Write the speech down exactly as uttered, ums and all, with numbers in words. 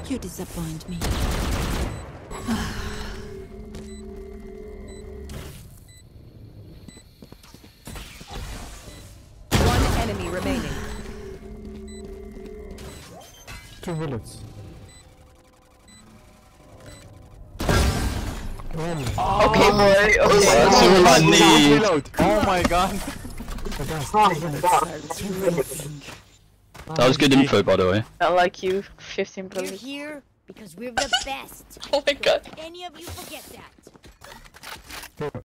You disappoint me. One enemy remaining. Two bullets. Oh, okay, boy. Okay. That's all I need. Oh my god. That was good info, by the way. I like you. fifteen We're bullets. here because we're the best. Oh my god. Any of you forget that?